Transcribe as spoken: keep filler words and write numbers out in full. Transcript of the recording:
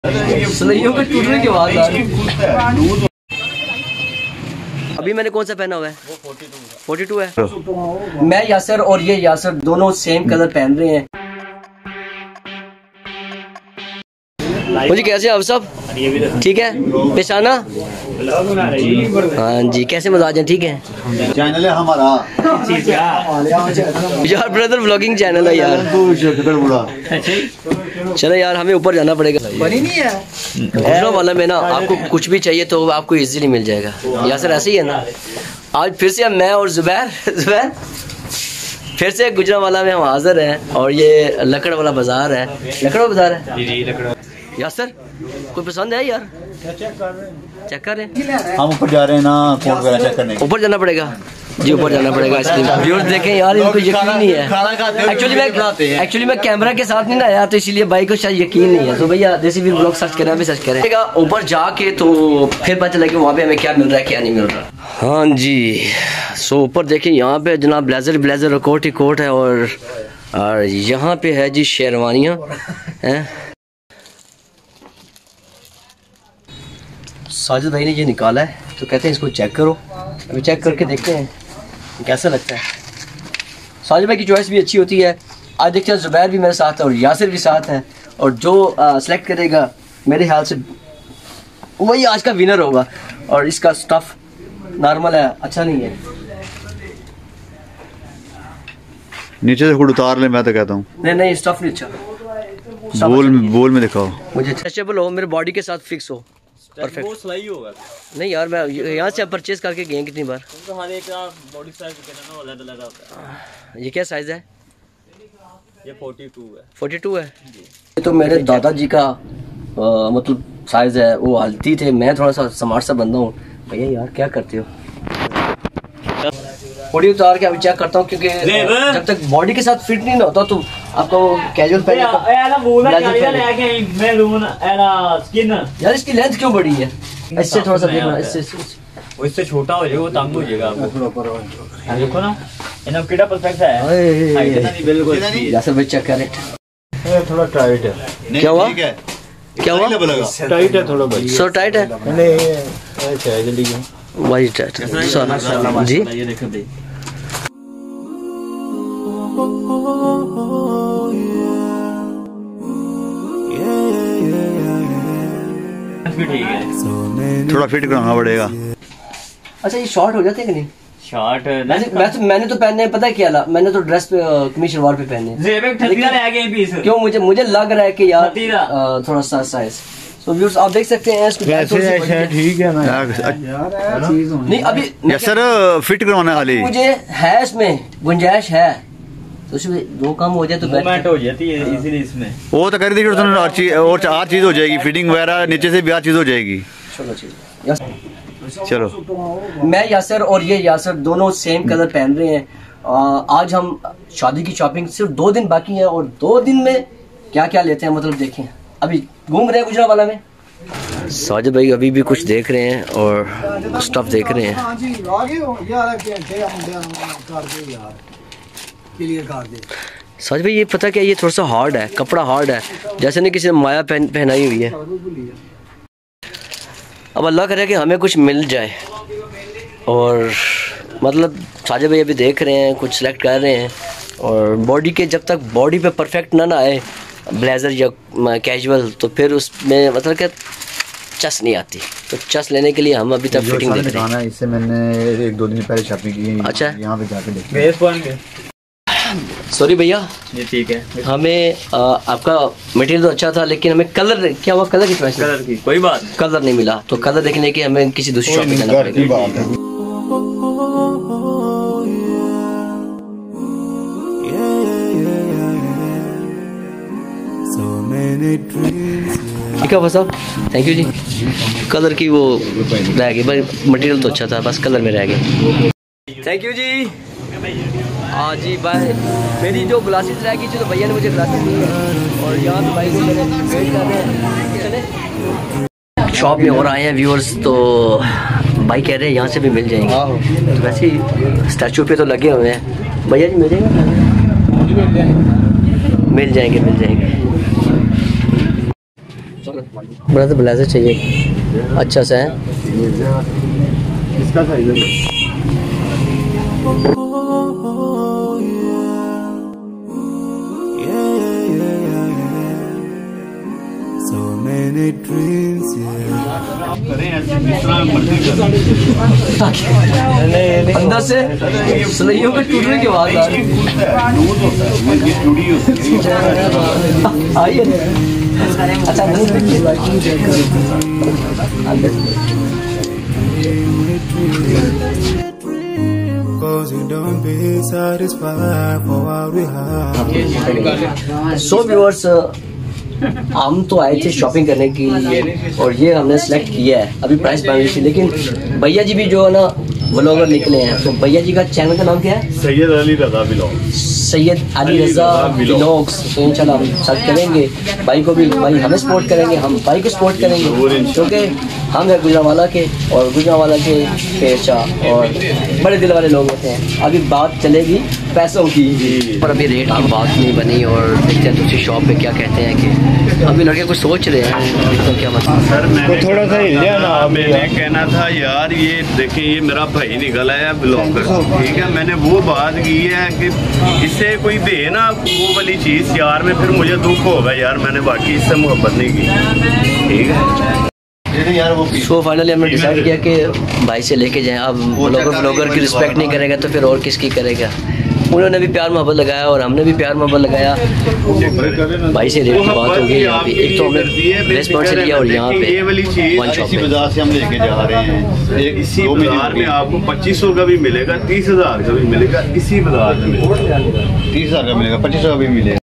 सलाइयों पे टूटने की आवाज आ रही है। अभी मैंने कौन सा पहना हुआ है? वो फोर्टी टू है। मैं यासर और ये यासर दोनों सेम कलर पहन रहे हैं। मुझे कैसे आप सब ठीक है? पेशाना हाँ जी, कैसे मजाज हैं? ठीक है। चैनल है हमारा यार ब्रदर व्लॉगिंग चैनल है यार। चलो यार हमें ऊपर जाना पड़ेगा। बनी नहीं है गुजरा वाला में ना, आपको कुछ भी चाहिए तो आपको इजीली मिल जाएगा। यासर ऐसे ही है ना। आज फिर से मैं और जुबैर जुबैर फिर से गुजरा वाला में हम हाजिर हैं और ये लकड़ वाला बाजार है। लकड़ बाजार है जी जी लकड़। यासर कोई पसंद है यार? चेक कर रहे हैं चेक कर रहे हैं हम ऊपर जा रहे हैं ना, कोड वगैरह चेक करने। ऊपर जाना पड़ेगा जी, ऊपर जाना पड़ेगा। व्यूअर्स देखें यार, इनको यकीन नहीं है। एक्चुअली मैं एक्चुअली मैं कैमरा के साथ नहीं ना आया, तो इसीलिए भाई को शायद यकीन नहीं है। तो भैया देसी वीर ब्लॉग सर्च करें, अभी सर्च करें ऊपर जाके तो फिर पता चला कि वहाँ पे हमें क्या मिल रहा है क्या नहीं मिल रहा। हाँ जी, सो ऊपर देखें यहाँ पे जनाब ब्लेजर ब्लेजर कोट ही कोट है और और यहाँ पे है जी शेरवानियाँ हैं। साजिद भाई ने ये निकाला है तो कहते हैं इसको चेक करो। अभी चेक करके देखते हैं कैसा लगता है। साजिद भाई की चॉइस भी अच्छी होती है। आज देखते हैं जुबैर भी मेरे साथ है और यासिर भी साथ है, और जो सेलेक्ट करेगा मेरे ख्याल से वही आज का विनर होगा। और इसका स्टफ नॉर्मल है, अच्छा नहीं है। नीचे से खुद उतार ले, मैं तो कहता हूँ। नहीं नहीं स्टफ नहीं अच्छा। बोल बोल में दिखाओ मुझे स्ट्रेचेबल हो, मेरे बॉडी के साथ फिक्स हो। परफेक्ट वो सलाई होगा। नहीं यार मैं यहाँ से परचेज करके गए कितनी बार। तो हर एक बॉडी साइज ना अलग अलग होता है। ये क्या साइज है? ये फोर्टी टू है। फोर्टी टू है जी। ये तो मेरे दादाजी का आ, मतलब साइज है। वो हल्ती थे, मैं थोड़ा सा स्मार्ट सा बंदा हूँ। भैया यार क्या करते हो? बॉडी उतार के अभी चेक करता हूँ, क्योंकि जब तक बॉडी के साथ फिट नहीं ना होता तो आपको कैजुअल पहनने यार। इसकी लेंथ क्यों बड़ी है? इससे थोड़ा सा देखना, इससे इससे छोटा हो जाएगा, वो तंग हो जाएगा आपको। देखो ना इन्हें कितना परफेक्ट है। बिल्कुल जैसे भाई चेक करें, थोड़ा टाइट है। क्या हुआ क्या हुआ? टाइट है थोड़ा भाई। सो टाइट है वही टाइट जी। थोड़ा फिट कराना पड़ेगा। अच्छा ये शॉर्ट हो जाते हैं कि नहीं? शॉर्ट मैंने तो, मैंने तो पहने पता है क्या ला? मैंने तो ड्रेस पे कमीज शलवार पे पहने। क्यों मुझे मुझे लग रहा है कि यार थोड़ा सा साइज। सो व्यूअर्स आप देख सकते हैं ठीक है ना यार। नहीं अभी यस सर फिट करवाना खाली मुझे है, इसमें गुंजाइश है तो उसमें दो काम हो जाए तो बेस्ट हो जाती है इजीली। इसमें वो तो कर दी और चीज और चार चीज हो जाएगी, फिटिंग वगैरह नीचे से भी हर चीज हो जाएगी। चलो मैं यासर और ये यासर दोनों सेम कलर पहन रहे हैं। आज हम शादी की शॉपिंग सिर्फ दो दिन बाकी है और दो दिन में क्या क्या लेते हैं मतलब देखें। अभी घूम रहे हैं गुजरा वाला में। साजिद भाई अभी भी कुछ देख रहे हैं और स्टफ देख रहे हैं। साजिद भाई ये पता क्या, ये थोड़ा सा हार्ड है, कपड़ा हार्ड है, जैसे नहीं किसी ने माया पहन पहनाई हुई है। अब अल्लाह करे कि हमें कुछ मिल जाए। और मतलब साजिद भाई अभी देख रहे हैं, कुछ सेलेक्ट कर रहे हैं और बॉडी के जब तक बॉडी पे परफेक्ट ना ना आए ब्लेज़र या कैजुअल तो फिर उसमें मतलब क्या चस नहीं आती। तो चस लेने के लिए हम अभी तक फिटिंग देख रहे हैं। इससे मैंने एक दो दिन पहले शॉपिंग की। अच्छा यहाँ पे जाके देखिए। सॉरी भैया ये ठीक है। हमें आ, आपका मटेरियल तो अच्छा था लेकिन हमें कलर क्या हुआ? कलर की चॉइस कलर की कोई बात कलर नहीं मिला तो कलर देखने के हमें किसी दूसरी शॉप में जाना पड़ेगा। ठीक है बस साहब, थैंक यू जी। कलर की वो रह गई भाई, मटेरियल तो अच्छा था, बस कलर में रह गया। थैंक यू जी। हाँ जी भाई, मेरी जो ग्लासेस रह गई थी तो भैया ने मुझे ग्लासेस दी है और यहाँ पे भाई वेट कर रहे हैं। शॉप में और आए हैं व्यूअर्स तो भाई कह रहे हैं यहाँ से भी मिल जाएंगे। तो वैसे ही स्टैचू पे तो लगे हुए हैं। भैया जी मिल जाएंगे? मिल जाएंगे मिल जाएंगे। ब्रदर ब्लेजर चाहिए अच्छा सा है। इसका साइज है अंदर से सलाइयों के टूटने की आवाज आ रही है। अच्छा सो व्यूअर्स हम तो आए थे शॉपिंग करने की और ये हमने सेलेक्ट किया है। अभी प्राइस बन रही थी लेकिन भैया जी भी जो है ना व्लॉगर निकले हैं। तो भैया जी का चैनल का नाम क्या है? सैयद अली रजा व्लॉग। सैयद अली रजा व्लॉग्स। तो इंशाल्लाह हम सर्च करेंगे भाई को भी, भाई हमें सपोर्ट करेंगे, हम भाई को सपोर्ट करेंगे क्योंकि हम हैं गुजरांवाला के और गुजरांवाला के पेशा और बड़े दिल वाले लोग होते हैं। अभी बात चलेगी पैसों की और अभी रेट की बात नहीं बनी और देखते हैं दूसरी शॉप पे क्या कहते हैं कि अभी लड़के कुछ सोच रहे हैं तो क्या मतलब। सर मैंने थोड़ा सा हिलिया ना, मैंने कहना था यार ये देखिए ये मेरा भाई निकल आया ब्लॉगर, ठीक है। मैंने वो बात की है कि इससे कोई दे ना वो वाली चीज़ यार में, फिर मुझे दुख होगा यार मैंने बाकी इससे मोहब्बत नहीं की, ठीक है। सो फाइनली हमने डिसाइड किया कि भाई से लेके जाएं। अब ब्लॉगर ब्लॉगर की रिस्पेक्ट नहीं करेगा तो फिर और किसकी करेगा। उन्होंने भी प्यार मोहब्बत लगाया और हमने भी प्यार मोहब्बत लगाया। भाई से रेट की बात हो गई यहाँ पे। एक तो हमने ड्रेस पॉइंट से लिया और यहाँ पे वन शॉप पे बाजार से हम लेके जा रहे हैं। एक इसी बाजार में आपको पच्चीस सौ का भी मिलेगा, तीस हजार का भी मिलेगा, इसी बाजार में तीस हजार का मिलेगा, पच्चीस सौ का भी मिलेगा।